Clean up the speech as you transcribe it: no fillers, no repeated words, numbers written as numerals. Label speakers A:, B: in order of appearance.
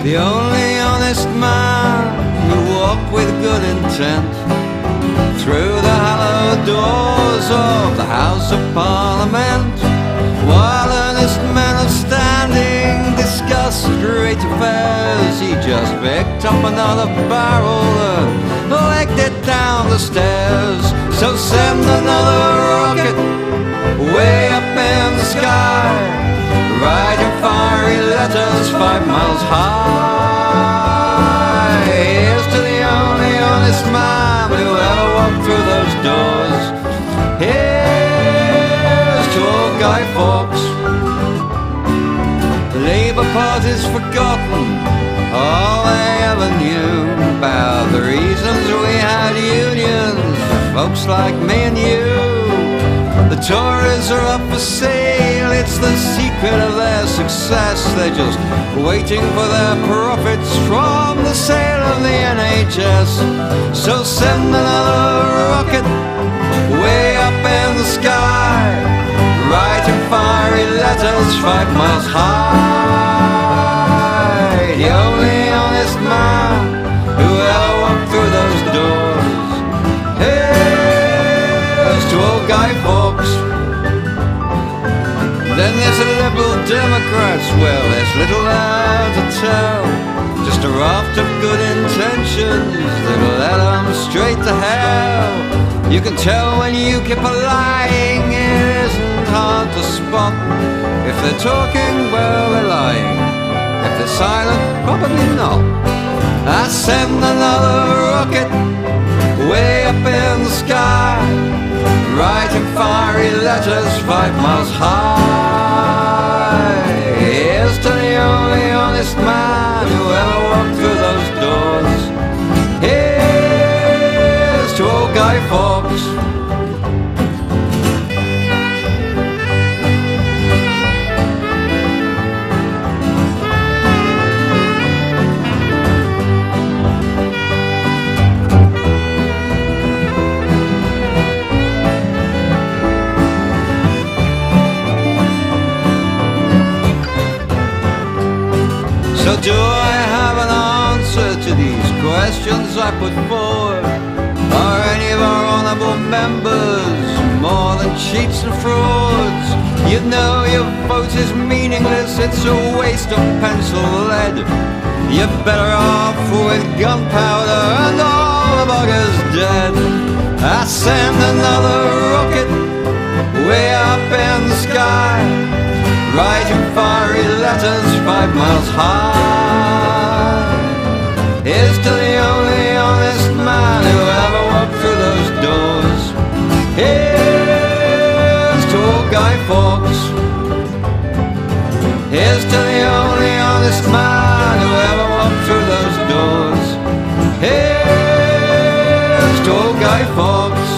A: the only honest man who walked with good intent through the hallowed doors of the House of Parliament, while earnest men of standing discussed great affairs. He just picked up another barrel and legged it down the stairs. So send another rocket way up in the sky, writing fiery letters 5 miles high. Here's to the only honest man who ever walked through those doors. Here's to old Guy Fawkes. The Labour Party's forgotten all they ever knew about the reasons we had unions for folks like me and you. The Tories are up for sale, it's the secret of their success. They're just waiting for their profits from the sale of the NHS. So send another rocket way up in the sky, writing fiery letters 5 miles high. The only honest man who ever walked through those doors. Here's to old Guy Fawkes. Then there's the Liberal Democrats, well, there's little there to tell. Just a raft of good intentions that'll let them straight to hell. You can tell when UKIP are lying, it isn't hard to spot. If they're talking, well, they're lying. If they're silent, probably not. I send another rocket way up in the sky, writing fiery letters 5 miles high. Here's to the only honest man who ever walked through those doors. Here's to old Guy Fawkes. So do I have an answer to these questions I put forward? Are any of our honourable members more than cheats and frauds? You know your vote is meaningless, it's a waste of pencil lead. You're better off with gunpowder and all the buggers dead. I send another rocket way up in the sky, writing fiery letters 5 miles high. Here's to the only honest man who ever walked through those doors. Here's to old Guy Fawkes. Here's to the only honest man who ever walked through those doors. Here's to old Guy Fawkes.